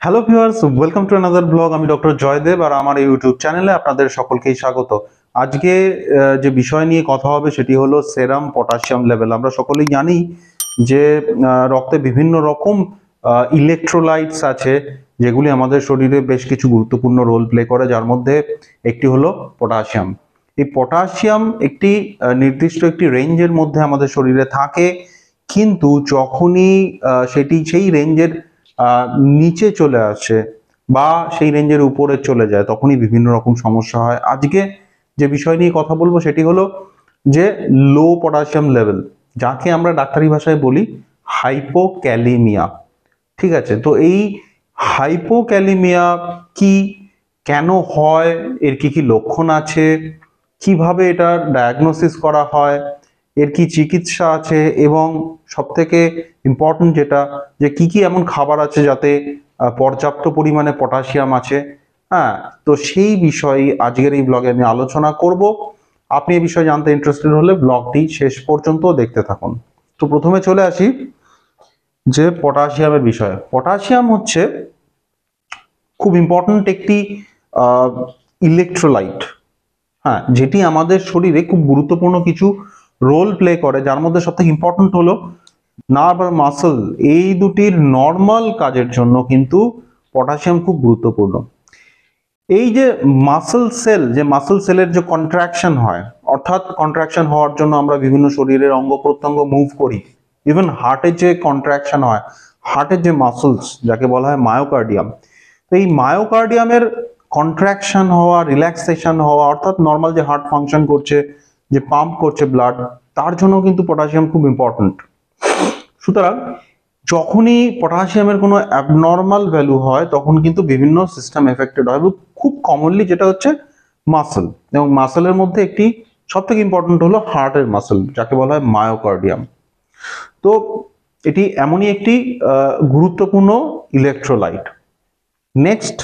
Hello viewers, welcome to another blog. আমি doctor Joydev আর আমার এই ইউটিউব চ্যানেলে আপনাদের সকলকেই স্বাগত। আজকে যে বিষয় নিয়ে কথা হবে সেটি হলো সেরাম পটাশিয়াম লেভেল। আমরা সকলেই জানি যে রক্তে বিভিন্ন রকম ইলেকট্রোলাইটস আছে যেগুলি আমাদের শরীরে বেশ কিছু গুরুত্বপূর্ণ রোল প্লে করে, যার মধ্যে একটি হলো পটাশিয়াম। এই পটাশিয়াম একটি নির্দিষ্ট একটি রেঞ্জের মধ্যে আমাদের শরীরে থাকে, কিন্তু যখনই সেটি সেই রেঞ্জের নিচে চলে আসে বা সেই রেঞ্জের উপরে চলে যায় তখনই বিভিন্ন রকম সমস্যা হয়। আজকে যে বিষয় নিয়ে কথা বলবো সেটি হলো যে লো পটাশিয়াম লেভেল, যাকে আমরা ডাক্তারি ভাষায় বলি হাইপোক্যালিমিয়া। ঠিক আছে, তো এই হাইপোক্যালিমিয়া কি, কেন হয়, এর কি কি লক্ষণ আছে, কিভাবে এটার ডায়াগনোসিস করা হয়, এর কি চিকিৎসা আছে, এবং সব থেকে ইম্পর্টেন্ট যেটা, যে কি কি এমন খাবার আছে যাতে পর্যাপ্ত পরিমাণে পটাশিয়াম আছে। হ্যাঁ, তো সেই বিষয়ে আজকের এই ব্লগে আমি আলোচনা করব। আপনি এই বিষয়ে জানতে ইন্টারেস্টেড হলে ব্লগটি শেষ পর্যন্ত দেখতে থাকুন। তো প্রথমে চলে আসি যে পটাশিয়ামের বিষয়ে। পটাশিয়াম হচ্ছে খুব ইম্পর্ট্যান্ট একটি ইলেকট্রোলাইট, হ্যাঁ, যেটি আমাদের শরীরে খুব গুরুত্বপূর্ণ কিছু রোল প্লে করে, যার মধ্যে সবথেকে ইম্পর্টেন্ট হলো নার্ভ আর মাসল। এই দুটির নর্মাল কাজের জন্য কিন্তু পটাশিয়াম খুব গুরুত্বপূর্ণ। এই যে মাসল সেলের যে কন্ট্রাকশন হয়, অর্থাৎ কন্ট্রাকশন হওয়ার জন্য আমরা বিভিন্ন শরীরের অঙ্গ প্রত্যঙ্গ মুভ করি। ইভেন হার্টের যে কন্ট্রাকশন হয়, হার্টের যে মাসলস যাকে বলা হয় মায়োকার্ডিয়াম, তো এই মায়োকার্ডিয়ামের কন্ট্রাকশন হওয়া, রিল্যাক্সেশন হওয়া, অর্থাৎ নর্মাল যে হার্ট ফাংশন করছে, যে পাম্প করছে ব্লাড, তার জন্য কিন্তু পটাশিয়াম খুব ইম্পর্টেন্ট। সুতরাং যখনই পটাশিয়ামের কোনো অ্যাবনর্মাল ভ্যালু হয় তখন কিন্তু বিভিন্ন সিস্টেম এফেক্টেড হয়। খুব কমনলি যেটা হচ্ছে মাসল, এবং মাসলের মধ্যে একটি সব থেকে ইম্পর্টেন্ট হলো হার্টের মাসল, যাকে বলা হয় মায়োকার্ডিয়াম। তো এটি এমনই একটি গুরুত্বপূর্ণ ইলেকট্রোলাইট। নেক্সট,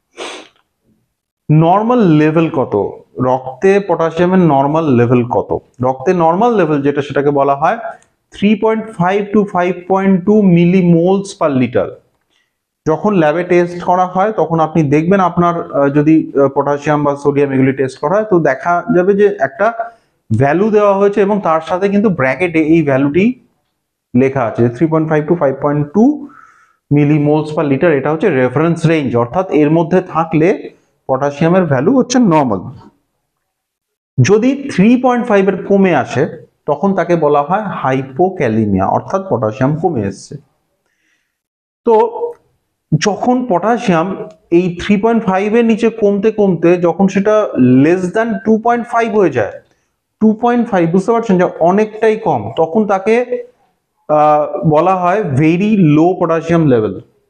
নর্মাল লেভেল কত, রক্তে পটাশিয়ামের নর্মাল লেভেল কত? রক্তে নর্মাল লেভেল যেটা, সেটাকে বলা হয় 3.5 টু 5.2 মিলিমোলস পার লিটার। যখন ল্যাবে টেস্ট করা হয় তখন আপনি দেখবেন, আপনার যদি পটাশিয়াম বা সোডিয়াম এগুলি টেস্ট করা হয় তো দেখা যাবে যে একটা ভ্যালু দেওয়া হয়েছে এবং তার সাথে কিন্তু ব্র্যাকেটে এই ভ্যালুটি লেখা আছে 3.5 টু 5.2 মিলিমোলস পার লিটার। এটা হচ্ছে রেফারেন্স রেঞ্জ, অর্থাৎ এর মধ্যে থাকলে পটাশিয়ামের ভ্যালু হচ্ছে নর্মাল। যদি 3.5 এর কমে আসে তখন তাকে বলা হয় হাইপোক্যালিমিয়া, অর্থাৎ পটাশিয়াম কমে এসছে। তো যখন পটাশিয়াম এই 3.5 এর নিচে কমতে কমতে যখন সেটা লেস দ্যান 2.5 হয়ে যায়, 2.5 বুঝতে পারছেন যে অনেকটাই কম, তখন তাকে বলা হয় ভেরি লো পটাশিয়াম লেভেল।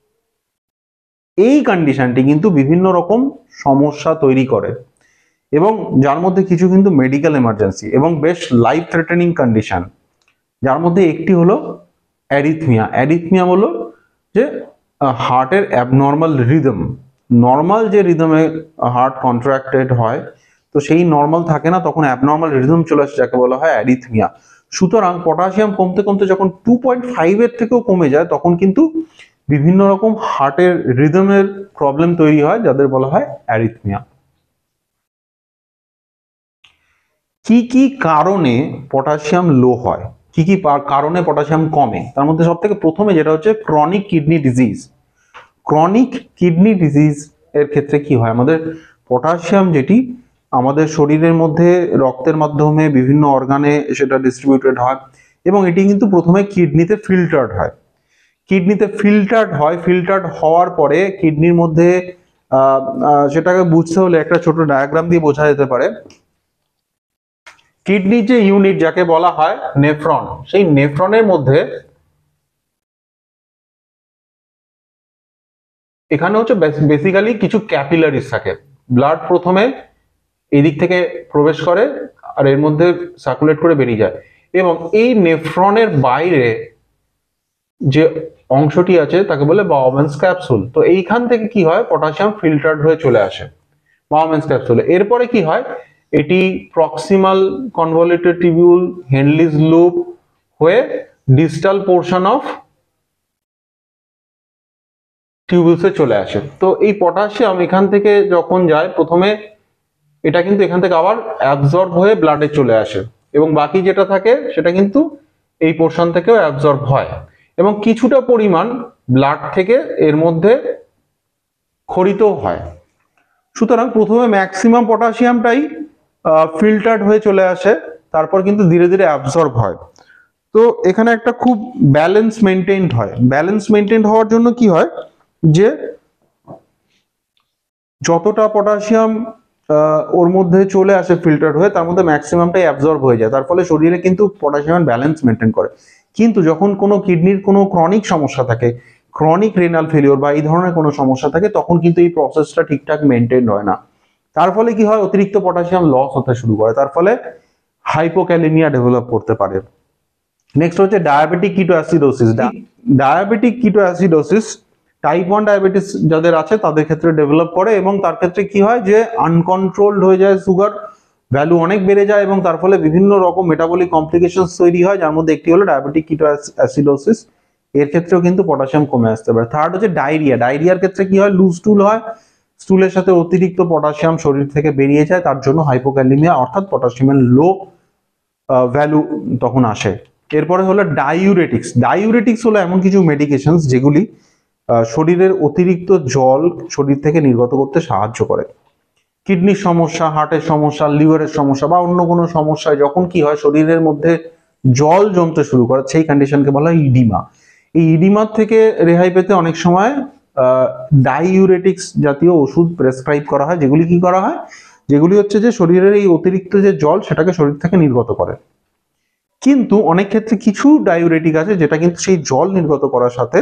এই কন্ডিশনটি কিন্তু বিভিন্ন রকম সমস্যা তৈরি করে, এবং যার মধ্যে কিছু কিন্তু মেডিকেল এমার্জেন্সি এবং বেশ লাইফ থ্রেটেনিং কন্ডিশন, যার মধ্যে একটি হলো অ্যারিথমিয়া। অ্যারিথমিয়া হলো যে হার্টের অ্যাবনর্মাল রিদম, নর্মাল যে রিদমে হার্ট কন্ট্রাক্টেড হয় তো সেই নর্মাল থাকে না, তখন অ্যাবনর্মাল রিদম চলে আসে, যাকে বলা হয় অ্যারিথমিয়া। সুতরাং পটাশিয়াম কমতে কমতে যখন 2.5 এর থেকেও কমে যায় তখন কিন্তু বিভিন্ন রকম হার্টের রিদমের প্রবলেম তৈরি হয়, যাদের বলা হয় অ্যারিথমিয়া। কি কি কারণে পটাশিয়াম লো হয়, কি কি কারণে পটাশিয়াম কমে, তার মধ্যে সব থেকে প্রথমে যেটা হচ্ছে chronic kidney disease. Chronic kidney disease এর ক্ষেত্রে কি হয়, আমাদের পটাশিয়াম যেটি আমাদের শরীরের মধ্যে রক্তের মাধ্যমে বিভিন্ন অর্গানে সেটা ডিস্ট্রিবিউটেড হয়, এবং এটি কিন্তু প্রথমে কিডনিতে ফিল্টার্ড হয়। ফিল্টার্ড হওয়ার পরে কিডনির মধ্যে সেটাকে বুঝতে হলে একটা ছোট ডায়াগ্রাম দিয়ে বোঝা যেতে পারে। কিডনির যে ইউনিট যাকে বলা হয় নেফ্রন, সেই নেফ্রনের মধ্যে এখানে হচ্ছে বেসিক্যালি কিছু ক্যাপিলারিজ থাকে। ব্লাড প্রথমে এই দিক থেকে প্রবেশ করে আর এর মধ্যে সার্কুলেট করে বেরিয়ে যায়, এবং এই নেফ্রনের বাইরে যে অংশটি আছে তাকে বলে বাউম্যানস ক্যাপসুল। তো এইখান থেকে কি হয়, পটাশিয়াম ফিল্টার্ড হয়ে চলে আসে বাউম্যানস ক্যাপসুলে। এরপরে কি হয়, এটি proximal convoluted tubule, Henle's loop হয়ে ডিস্টাল পোর্শন অফ টিউবুলসে চলে আসে। তো এই পটাশিয়াম এখান থেকে যখন যায় প্রথমে এটা কিন্তু এখান থেকে আবার অ্যাবজর্ব হয়ে ব্লাডে চলে আসে এবং বাকি যেটা থাকে সেটা কিন্তু এই পোর্শন থেকেও অ্যাবজর্ব হয় এবং কিছুটা পরিমাণ ব্লাড থেকে এর মধ্যে ক্ষরিতও হয়। সুতরাং প্রথমে ম্যাক্সিমাম পটাশিয়ামটাই ফিল্টার্ড হয়ে চলে আসে, তারপর কিন্তু ধীরে ধীরে অ্যাবজর্ব হয়। তো এখানে একটা খুব ব্যালেন্স মেনটেইনড হয়। ব্যালেন্স মেনটেইনড হওয়ার জন্য কি হয় যে যতটা পটাশিয়াম ওর মধ্যে চলে আসে ফিল্টার হয়ে তার মধ্যে ম্যাক্সিমামটাই অ্যাবজর্ব হয়ে যায়, তার ফলে শরীরে কিন্তু পটাশিয়াম ব্যালেন্স মেনটেন করে। কিন্তু যখন কোনো কিডনির কোনো ক্রনিক সমস্যা থাকে, ক্রনিক রেনাল ফেলিওর বা এই ধরনের কোনো সমস্যা থাকে, তখন কিন্তু এই প্রসেসটা ঠিকঠাক মেনটেন হয় না। তার ফলে কি হয়, অতিরিক্ত পটাশিয়াম লস হতে শুরু করে, তার ফলে হাইপোক্যালেমিয়া ডেভেলপ করতে পারে। নেক্সট হচ্ছে diabetic ketoacidosis. Diabetic ketoacidosis type 1 diabetes যাদের আছে তাদের ক্ষেত্রে ডেভেলপ করে এবং তার ক্ষেত্রে কি হয় যে আনকন্ট্রোলড হয়ে যায়, সুগার ভ্যালু অনেক বেড়ে যায় এবং তার ফলে বিভিন্ন রকম মেটাবলিক কমপ্লিকেশনস তৈরি হয়, যার মধ্যে একটি হলো ডায়াবেটিক কিটোঅ্যাসিডোসিস। এর ক্ষেত্রেও কিন্তু পটাশিয়াম কমে আসতে পারে। থার্ড হচ্ছে ডায়রিয়া। ডায়রিয়ার ক্ষেত্রে কি হয়, লুজ স্টুল হয়, স্টুলের সাথে অতিরিক্ত পটাশিয়াম শরীর থেকে বেরিয়ে যায়, তার জন্য হাইপোক্যালিমিয়া অর্থাৎ পটাশিয়ামের লো ভ্যালু তখন আসে। এরপরে হলো ডাইউরেটিক্স। ডাইউরেটিক্স হলো এমন কিছু মেডিকেশনস যেগুলি শরীরের অতিরিক্ত জল শরীর থেকে নির্গত করতে সাহায্য করে। কিডনির সমস্যা, হার্টের সমস্যা, লিভারের সমস্যা বা অন্য কোনো সমস্যায় যখন কি হয় শরীরের মধ্যে জল জমতে শুরু করে, সেই কন্ডিশনকে বলা হয় ইডিমা। এই ইডিমার থেকে রেহাই পেতে অনেক সময় ডাইউরেটিক্স জাতীয় ওষুধ প্রেসক্রাইব করা হয়, যেগুলি কি করা হয়, যেগুলি হচ্ছে যে শরীরের এই অতিরিক্ত যে জল সেটাকে শরীর থেকে নির্গত করে। কিন্তু অনেক ক্ষেত্রে কিছু ডাইউরেটিক আছে যেটা কিন্তু সেই জল নির্গত করার সাথে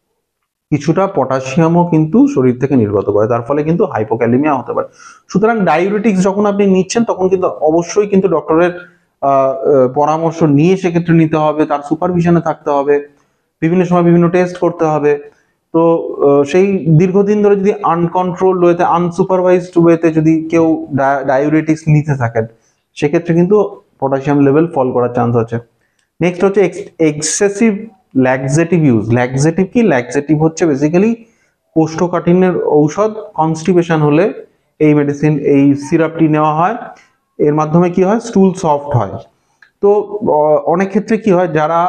কিছুটা পটাশিয়ামও কিন্তু শরীর থেকে নির্গত করে, তার ফলে কিন্তু হাইপোক্যালেমিয়া হতে পারে। সুতরাং ডাইউরেটিক্স যখন আপনি নিচ্ছেন তখন কিন্তু অবশ্যই কিন্তু ডক্টরের পরামর্শ নিয়ে সেক্ষেত্রে নিতে হবে, তার সুপারভিশনে থাকতে হবে, বিভিন্ন সময় বিভিন্ন টেস্ট করতে হবে। তো সেই দীর্ঘদিন ধরে যদি আনকন্ট্রোলড ওয়েতে, আনসুপারভাইজড ওয়েতে যদি কেউ ডাইউরেটিক্স নিতে থাকেন, সেক্ষেত্রে কিন্তু পটাশিয়াম লেভেল ফল করার চান্স আছে। নেক্সট হচ্ছে এক্সেসিভ ল্যাক্সেটিভ ইউজ। ল্যাক্সেটিভ কি? ল্যাক্সেটিভ হচ্ছে বেসিক্যালি কোষ্ঠকাঠিন্যের ঔষধ। কনস্টিপেশন হলে এই মেডিসিন, এই সিরাপটি নেওয়া হয়। এর মাধ্যমে কি হয়, স্টুল সফট হয়। তো অনেক ক্ষেত্রে কি হয়, যারা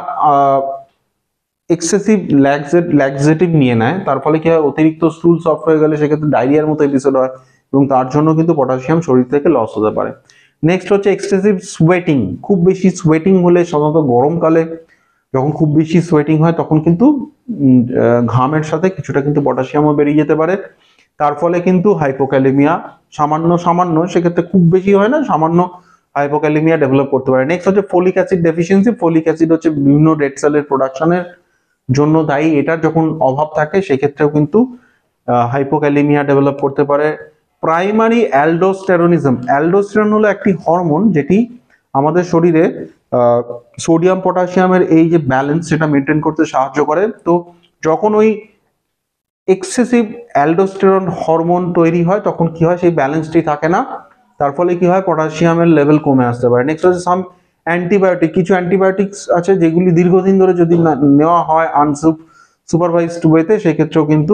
এক্সেসিভ ল্যাক্সেটিভ নিয়ে নেয় তার ফলে কি হয়, অতিরিক্ত স্টুল সফট হয়ে গেলে সেক্ষেত্রে ডায়রিয়ার মতো এপিসোড হয় এবং তার জন্য কিন্তু পটাশিয়াম শরীর থেকে লস হতে পারে। নেক্সট হচ্ছে এক্সেসিভ সোয়েটিং। খুব বেশি সোয়েটিং হলে, সাধারণত গরমকালে যখন খুব বেশি সোয়েটিং হয় তখন কিন্তু ঘামের সাথে কিছুটা কিন্তু পটাশিয়ামও বেরিয়ে যেতে পারে, তার ফলে কিন্তু হাইপোক্যালেমিয়া সামান্য সামান্য, সেক্ষেত্রে খুব বেশি হয় না, সামান্য হাইপোক্যালেমিয়া ডেভেলপ করতে পারে। নেক্সট হচ্ছে folic acid deficiency. Folic acid হচ্ছে বিভিন্ন রেড সেলের প্রোডাকশনের জন্য দায়ী। এটার যখন অভাব থাকে সেক্ষেত্রেও কিন্তু হাইপোক্যালেমিয়া ডেভেলপ করতে পারে। Primary aldosteronism. অ্যালডোস্টেরন হলো একটি হরমোন যেটি আমাদের শরীরে সোডিয়াম পটাশিয়ামের এই যে ব্যালেন্স সেটা মেনটেন করতে সাহায্য করে। তো যখন ওই এক্সেসিভ অ্যালডোস্টেরন হরমোন তৈরি হয় তখন কি হয়, সেই ব্যালেন্সটি থাকে না, তার ফলে কি হয়, পটাশিয়ামের লেভেল কমে আসতে পারে। নেক্সট হচ্ছে সাম অ্যান্টিবায়োটিক। কিছু অ্যান্টিবায়োটিক্স আছে যেগুলি দীর্ঘদিন ধরে যদি নেওয়া হয় আনসুপারভাইজড ওয়েতে, সেক্ষেত্রেও কিন্তু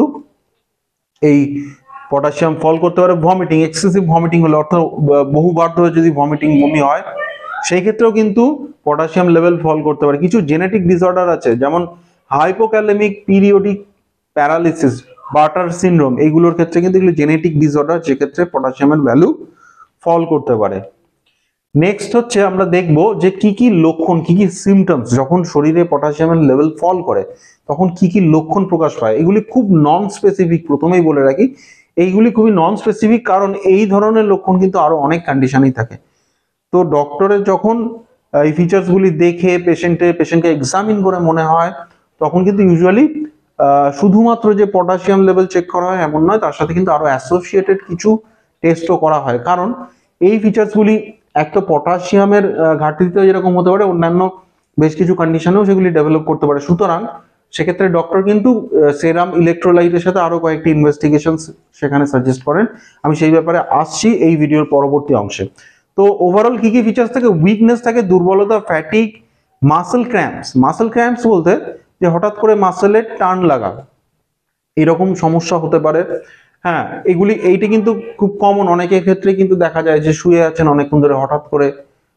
এই পটাশিয়াম ফল করতে পারে। ভমিটিং, এক্সেসিভ ভমিটিং হলে, অর্থাৎ বহুবার ধরে যদি ভমিটিং বমি হয়, সেই ক্ষেত্রেও কিন্তু পটাশিয়াম লেভেল ফল করতে পারে। কিছু জেনেটিক ডিসঅর্ডার আছে যেমন hypokalemic periodic paralysis, Bartter syndrome, এইগুলোর ক্ষেত্রে কিন্তু এগুলো জেনেটিক ডিসঅর্ডার, যেক্ষেত্রে পটাশিয়ামের ভ্যালু ফল করতে পারে। নেক্সট হচ্ছে আমরা দেখব যে কি কি লক্ষণ, কি কি সিমটমস যখন শরীরে পটাশিয়ামের লেভেল ফল করে তখন কি কি লক্ষণ প্রকাশ পায়। এগুলি খুব নন স্পেসিফিক, প্রথমেই বলে রাখি এইগুলি খুবই নন স্পেসিফিক, কারণ এই ধরনের লক্ষণ কিন্তু আরো অনেক কন্ডিশনই থাকে। তো ডক্টরের যখন এই ফিচার্স গুলি দেখে পেশেন্টকে এক্সামিন করে মনে হয়, তখন কিন্তু ইউজুয়ালি শুধুমাত্র যে পটাশিয়াম লেভেল চেক করা হয় এমন নয়, তার সাথে কিন্তু আরো অ্যাসোসিয়েটেড কিছু টেস্টও করা হয়। কারণ এই ফিচার্স গুলি এক তো পটাশিয়ামের ঘাটতিতে যেরকম হতে পারে, অন্যান্য বেশ কিছু কন্ডিশনেও সেগুলি ডেভেলপ করতে পারে। সুতরাং সেক্ষেত্রে ডক্টর কিন্তু সেরাম ইলেকট্রোলাইটের সাথে আরো কয়েকটি ইনভেস্টিগেশন সেখানে সাজেস্ট করেন। আমি সেই ব্যাপারে আসছি এই ভিডিওর পরবর্তী অংশে। তো ওভারঅল কি কি ফিচার্স থাকে, উইকনেস থাকে, দুর্বলতা, fatigue, muscle cramps. Muscle cramps বলতে যে হঠাৎ করে মাসেলে টান লাগা, এরকম সমস্যা হতে পারে। হ্যাঁ, এইটি কিন্তু খুব কমন, অনেকের ক্ষেত্রে কিন্তু দেখা যায় যে শুয়ে আছেন অনেকক্ষণ ধরে, হঠাৎ করে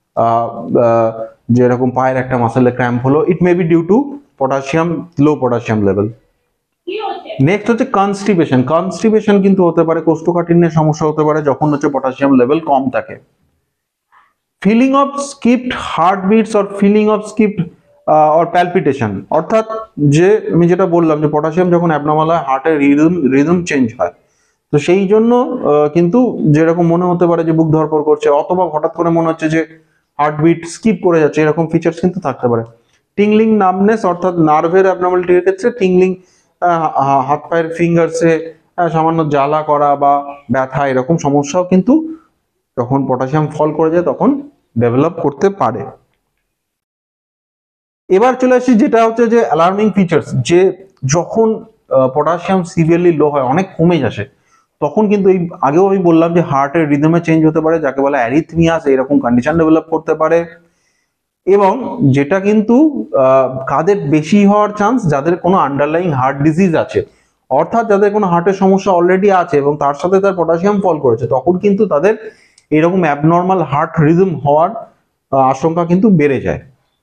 যে এরকম পায়ের একটা মাসেলে ক্র্যাম্প হলো, it may be due to potassium, low potassium level. Next হচ্ছে কনস্টিপেশন। কনস্টিপেশন কিন্তু হতে পারে, কোষ্ঠকাঠিন্যের সমস্যা হতে পারে যখন হচ্ছে পটাশিয়াম লেভেল কম থাকে। Feeling of skipped heartbeats or feeling of skipped or palpitation, অর্থাৎ যে আমি যেটা বললাম যে পটাশিয়াম যখন অ্যাবনর্মাল হয় হার্টের রিদম চেঞ্জ হয়, তো সেই জন্য কিন্তু যেরকম মনে হতে পারে যে বুক ধড়ফড় করছে, অথবা হঠাৎ করে মনে হচ্ছে যে হার্টবিট স্কিপ করে যাচ্ছে, এরকম ফিচার্স কিন্তু থাকতে পারে। টিংলিং নামনেস, অর্থাৎ নার্ভের অ্যাবনর্মালিটির ক্ষেত্রে টিংলিং, হাত পায়ের ফিঙ্গার্সে সামান্য জ্বালা করা বা ব্যথা, এরকম সমস্যাও কিন্তু যখন পটাশিয়াম ফল করে যায় তখন ডেভেলপ করতে পারে। এবার চলে আসি যেটা হচ্ছে যে অ্যালার্মিং ফিচার্স, যে যখন পটাশিয়াম সিভিয়ারলি লো হয়, অনেক কমে আসে, তখন কিন্তু এই আগেও আমি বললাম যে হার্টের রিদমে চেঞ্জ হতে পারে, যাকে বলে অ্যারিথমিয়াস, এরকম কন্ডিশন ডেভেলপ করতে পারে। এবং যেটা কিন্তু কাদের বেশি হওয়ার চান্স, যাদের কোনো আন্ডারলাইং হার্ট ডিজিজ আছে, অর্থাৎ যাদের কোনো হার্টের সমস্যা অলরেডি আছে এবং তার সাথে তার পটাশিয়াম ফল করেছে, তখন কিন্তু তাদের এরকম অ্যাবনর্মাল হার্ট রিদম হওয়ার আশঙ্কা কিন্তু বেড়ে যায়।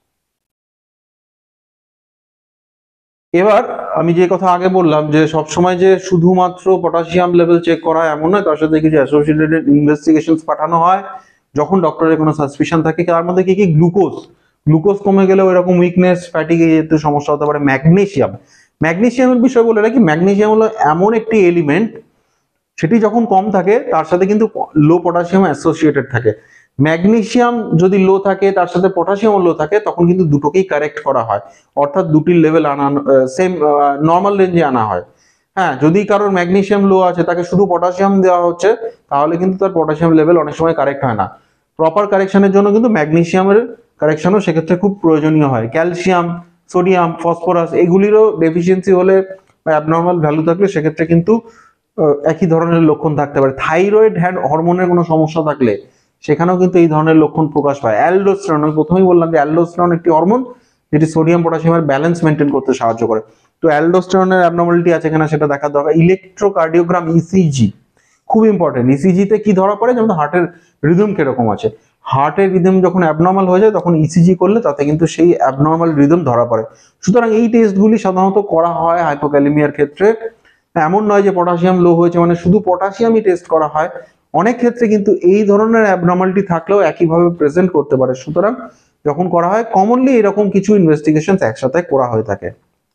এবার আমি যে কথা আগে বললাম যে সবসময় যে শুধুমাত্র পটাশিয়াম লেভেল চেক করা এমন নয়, তার সাথে কিছু অ্যাসোসিয়েটেড ইনভেস্টিগেশনস পাঠানো হয় যখন ডক্টরের কোনো সাসপিশন থাকে। তার মধ্যে কি কি, গ্লুকোজ কমে গেলেও এরকম উইকনেস, ফ্যাটিগে যেহেতু সমস্যা হতে পারে। ম্যাগনেসিয়ামের বিষয় বলে রাখি, ম্যাগনেসিয়াম হলো এমন একটি এলিমেন্ট, সেটি যখন কম থাকে তার সাথে কিন্তু লো পটাশিয়াম অ্যাসোসিয়েটেড থাকে। ম্যাগনেসিয়াম যদি লো থাকে, তার সাথে পটাশিয়াম লো থাকে, তখন কিন্তু দুটোকেই কারেক্ট করা হয়, অর্থাৎ দুটির লেভেল আনা সেম নর্মাল রেঞ্জে আনা হয়। হ্যাঁ, যদি কারোর ম্যাগনেসিয়াম লো আছে, তাকে শুধু পটাশিয়াম দেওয়া হচ্ছে, তাহলে কিন্তু তার পটাশিয়াম লেভেল অনেক সময় কারেক্ট হয় না। প্রপার কারেকশনের জন্য কিন্তু ম্যাগনেসিয়ামের কারেকশনও সেক্ষেত্রে খুব প্রয়োজনীয় হয়। ক্যালসিয়াম, সোডিয়াম, ফসফরাস এগুলিরও ডেফিসিয়েন্সি হলে বা অ্যাবনর্মাল ভ্যালু থাকলে সেক্ষেত্রে কিন্তু একই ধরনের লক্ষণ থাকতে পারে। থাইরয়েড হরমোনের কোনো সমস্যা থাকলে সেখানেও কিন্তু এই ধরনের লক্ষণ প্রকাশ পায়। অ্যালডোস্টেরন, আমি প্রথমেই বললাম যে অ্যালডোস্টেরন একটি হরমোন যেটি সোডিয়াম পটাশিয়ামের ব্যালেন্স মেনটেন করতে সাহায্য করে। তো অ্যালডোস্টেরনের অ্যাবনর্মালিটি আছে কিনা সেটা দেখার দরকার। ইলেকট্রোকার্ডিওগ্রাম, ইসিজি খুব ইম্পর্টেন্ট। ইসিজিতে কি ধরা পড়ে, যেমন হার্টের রিদম কিরকম আছে, হার্টের রিদম যখন অ্যাবনর্মাল হয়ে যায় তখন ইসিজি করলে তাতে কিন্তু সেই অ্যাবনর্মাল রিদম ধরা পড়ে। সুতরাং এই টেস্টগুলি সাধারণত করা হয় হাইপোক্যালেমিয়ার ক্ষেত্রে। এমন নয় যে পটাশিয়াম লো হয়েছে মানে শুধু পটাশিয়ামই টেস্ট করা হয়, অনেক ক্ষেত্রে কিন্তু এই ধরনের অ্যাবনর্মালিটি থাকলেও একইভাবে প্রেজেন্ট করতে পারে। সুতরাং যখন করা হয় কমনলি এরকম কিছু ইনভেস্টিগেশন একসাথে করা হয়ে থাকে।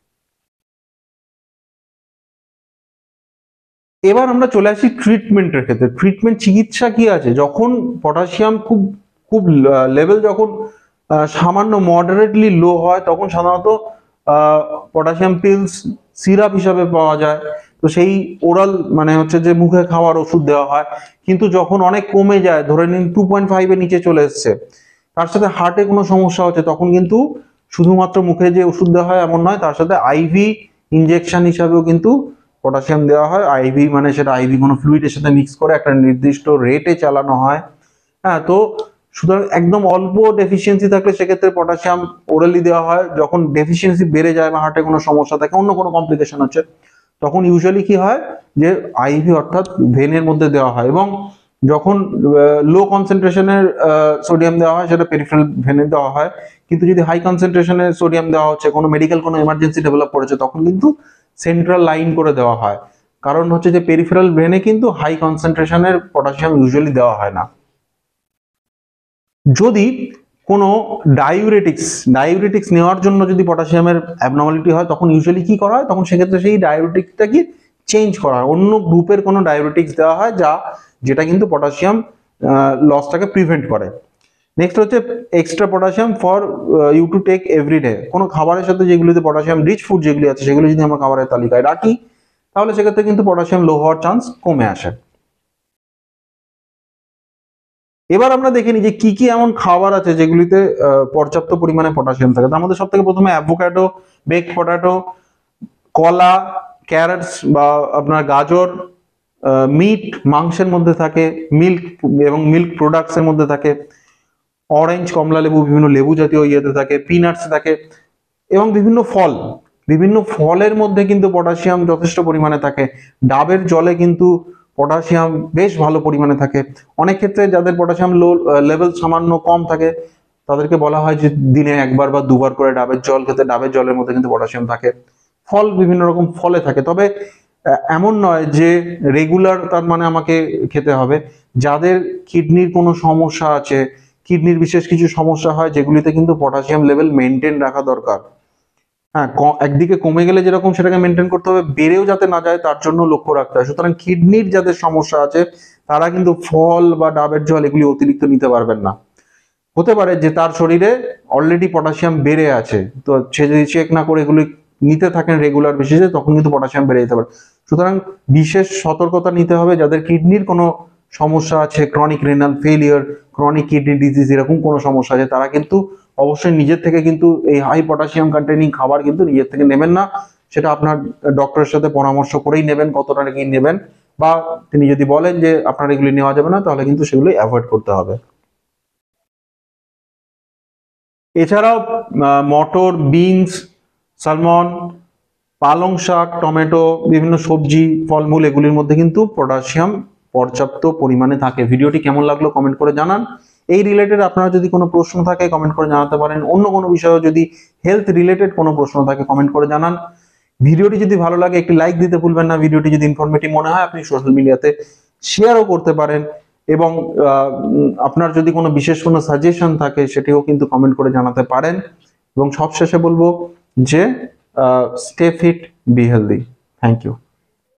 এবার আমরা চলে আসি ট্রিটমেন্টের ক্ষেত্রে। ট্রিটমেন্ট, চিকিৎসা কি আছে যখন পটাশিয়াম খুব খুব লেভেল যখন সামান্য মডারেটলি লো হয়, তখন সাধারণত পটাশিয়াম পিলস সিরাপ হিসাবে পাওয়া যায়। তো সেই ওরাল মানে হচ্ছে যে মুখে খাওয়ার ওষুধ দেওয়া হয়। কিন্তু যখন অনেক কমে যায়, ধরে নিন 2.5 এর নিচে চলে এসছে, তার সাথে হার্টে কোনো সমস্যা হচ্ছে, তখন কিন্তু শুধুমাত্র মুখে যে ওষুধ দেওয়া হয় এমন নয়, তার সাথে আইভি ইনজেকশন হিসাবেও কিন্তু পটাশিয়াম দেওয়া হয়। আইভি মানে সেটা আইভি কোনো ফ্লুইডের সাথে মিক্স করে একটা নির্দিষ্ট রেটে চালানো হয়। হ্যাঁ, তো সুতরাং একদম অল্প ডেফিসিয়েন্সি থাকলে সেক্ষেত্রে পটাশিয়াম ওরালি দেওয়া হয়। যখন ডেফিসিয়েন্সি বেড়ে যায় বা হার্টে কোনো সমস্যা থাকে, অন্য কোনো কমপ্লিকেশন হচ্ছে, তখন ইউজুয়ালি কি হয় যে আইভি অর্থাৎ ভেনের মধ্যে দেওয়া হয়। এবং যখন লো কনসেন্ট্রেশনের সোডিয়াম দেওয়া হয় সেটা পেরিফেরাল ভেনে দেওয়া হয়। কিন্তু যদি হাই কনসেন্ট্রেশনের সোডিয়াম দেওয়া হচ্ছে, কোনো মেডিকেল কোনো এমার্জেন্সি ডেভেলপ করেছে, তখন কিন্তু সেন্ট্রাল লাইন করে দেওয়া হয়। কারণ হচ্ছে যে পেরিফেরাল ভেনে কিন্তু হাই কনসেন্ট্রেশনের পটাশিয়াম ইউজুয়ালি দেওয়া হয় না। যদি কোনো ডায়ুরেটিক্স নেওয়ার জন্য যদি পটাশিয়ামের অ্যাবনর্মালিটি হয়, তখন ইউজুয়ালি কি করা হয়, তখন সেক্ষেত্রে সেই ডায়ুরেটিক্সটাকে চেঞ্জ করা হয়, অন্য গ্রুপের কোনো ডায়ুরেটিক্স দেওয়া হয় যেটা কিন্তু পটাশিয়াম লসটাকে প্রিভেন্ট করে। নেক্সট হচ্ছে extra potassium for you to take everyday. কোনো খাবারের সাথে যেগুলিতে পটাশিয়াম রিচ ফুড যেগুলি আছে সেগুলি যদি আমরা খাবারের তালিকায় রাখি, তাহলে সেক্ষেত্রে কিন্তু পটাশিয়াম লো হওয়ার চান্স কমে আসে। এবার আমরা দেখে নিই যে কি কি এমন খাবার আছে যেগুলিতে পর্যাপ্ত পরিমাণে পটাশিয়াম থাকে। তার মধ্যে সব থেকে প্রথমে অ্যাভোকাডো, বেকড পটাটো, কলা, ক্যারটস বা আপনার গাজর, মিট মাংসের মধ্যে থাকে, মিল্ক এবং মিল্ক প্রোডাক্টস এর মধ্যে থাকে, অরেঞ্জ, কমলা লেবু, বিভিন্ন লেবু জাতীয় ইয়েতে থাকে, পিনাটস থাকে, এবং বিভিন্ন ফল, বিভিন্ন ফলের মধ্যে কিন্তু পটাশিয়াম যথেষ্ট পরিমাণে থাকে, ডাবের জলে কিন্তু পটাশিয়াম বেশ ভালো পরিমাণে থাকে। অনেক ক্ষেত্রে যাদের পটাশিয়াম লেভেল সামান্য কম থাকে তাদেরকে বলা হয় যে দিনে একবার বা দুবার করে ডাবের জল খেতে, ডাবের জলের মধ্যে কিন্তু পটাশিয়াম থাকে। ফল বিভিন্ন রকম ফলে থাকে, তবে এমন নয় যে রেগুলার তার মানে আমাকে খেতে হবে। যাদের কিডনির কোনো সমস্যা আছে, কিডনির বিশেষ কিছু সমস্যা হয় যেগুলিতে কিন্তু পটাশিয়াম লেভেল মেনটেন রাখা দরকার। হ্যাঁ, একদিকে কমে গেলে যেরকম সেটাকে মেনটেন করতে হবে, বেড়েও যাতে না যায় তার জন্য লক্ষ্য রাখতে হয়। সুতরাং কিডনির যাদের সমস্যা আছে তারা কিন্তু ফল বা ডাবের জল এগুলি অতিরিক্ত নিতে পারবেন না। হতে পারে যে তার শরীরে অলরেডি পটাশিয়াম বেড়ে আছে, তো সে যদি চেক না করে এগুলি নিতে থাকেন রেগুলার বেসিসে তখন কিন্তু পটাশিয়াম বেড়ে যেতে পারে। সুতরাং বিশেষ সতর্কতা নিতে হবে যাদের কিডনির কোনো সমস্যা আছে, chronic renal failure, chronic kidney disease এরকম কোনো সমস্যা আছে, তারা কিন্তু অবশ্যই নিজের থেকে কিন্তু এই হাই পটাশিয়াম কন্টেনিং খাবার কিন্তু নিজের থেকে নেবেন না। সেটা আপনার ডক্টরের সাথে পরামর্শ করেই নেবেন কতটা কি নেবেন, বা তিনি যদি বলেন যে আপনার এগুলি নেওয়া যাবে না তাহলে কিন্তু সেগুলি অ্যাভয়েড করতে হবে। এছাড়াও মটর, বিনস, সালমন, পালং শাক, টমেটো, বিভিন্ন সবজি, ফলমূল এগুলির মধ্যে কিন্তু পটাশিয়াম পর্যাপ্ত পরিমাণে থাকে। ভিডিওটি কেমন লাগলো কমেন্ট করে জানান। এই রিলেটেড আপনারা যদি কোনো প্রশ্ন থাকে কমেন্ট করে জানাতে পারেন। অন্য কোনো বিষয়ে যদি হেলথ রিলেটেড কোনো প্রশ্ন থাকে কমেন্ট করে জানান। ভিডিওটি যদি ভালো লাগে একটি লাইক দিতে ভুলবেন না। ভিডিওটি যদি ইনফরমেটিভ মনে হয় আপনি সোশ্যাল মিডিয়াতে শেয়ারও করতে পারেন, এবং আপনার যদি কোনো বিশেষ কোনো সাজেশন থাকে সেটিও কিন্তু কমেন্ট করে জানাতে পারেন। এবং সবশেষে বলবো যে stay fit, be healthy. Thank you.